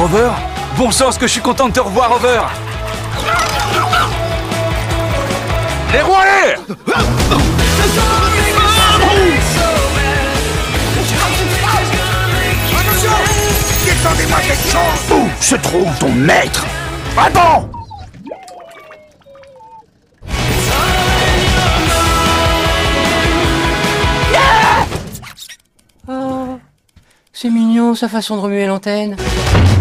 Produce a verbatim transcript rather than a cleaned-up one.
Rover? Bon sang, ce que je suis content de te revoir, Rover! Les roues en l'air! Détendez-moi quelque chose! Où se trouve ton maître? Attends! Oh, c'est mignon sa façon de remuer l'antenne.